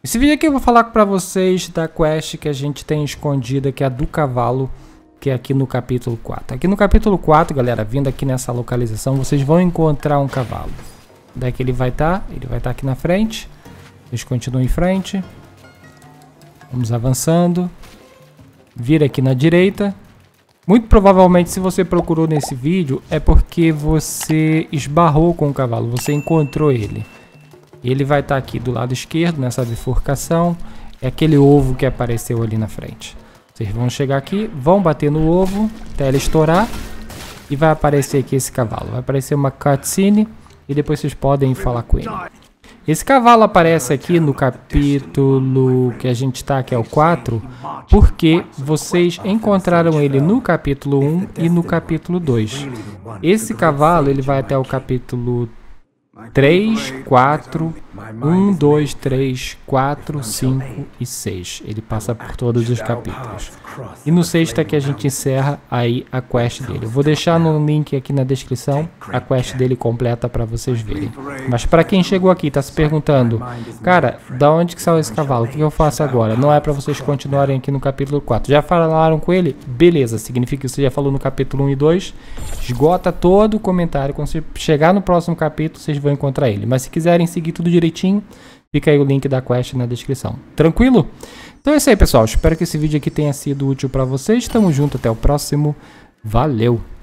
Esse vídeo aqui eu vou falar pra vocês da quest que a gente tem escondida, que é a do cavalo, que é aqui no capítulo 4. Aqui no capítulo 4, galera, vindo aqui nessa localização, vocês vão encontrar um cavalo. Onde é que ele vai estar? Ele vai estar aqui na frente. Vocês continuam em frente. Vamos avançando. Vira aqui na direita. Muito provavelmente, se você procurou nesse vídeo, é porque você esbarrou com o cavalo, você encontrou ele. Ele vai estar aqui do lado esquerdo, nessa bifurcação. É aquele ovo que apareceu ali na frente. Vocês vão chegar aqui, vão bater no ovo, até ele estourar. E vai aparecer aqui esse cavalo. Vai aparecer uma cutscene e depois vocês podem falar com ele. Esse cavalo aparece aqui no capítulo que a gente está, que é o 4, porque vocês encontraram ele no capítulo 1 e no capítulo 2. Esse cavalo ele vai até o capítulo 3, 4, 1, 2, 3, 4, 5 e 6. Ele passa por todos os capítulos. E no 6 que a gente encerra aí a quest dele. Eu vou deixar no link aqui na descrição a quest dele completa para vocês verem. Mas para quem chegou aqui e está se perguntando, cara, da onde que saiu esse cavalo? O que eu faço agora? Não é para vocês continuarem aqui no capítulo 4. Já falaram com ele? Beleza, significa que você já falou no capítulo 1 e 2. Esgota todo o comentário. Quando você chegar no próximo capítulo, vocês vão encontrar ele. Mas se quiserem seguir tudo direitinho, fica aí o link da quest na descrição. Tranquilo? Então é isso aí, pessoal. Espero que esse vídeo aqui tenha sido útil para vocês. Tamo junto, até o próximo. Valeu!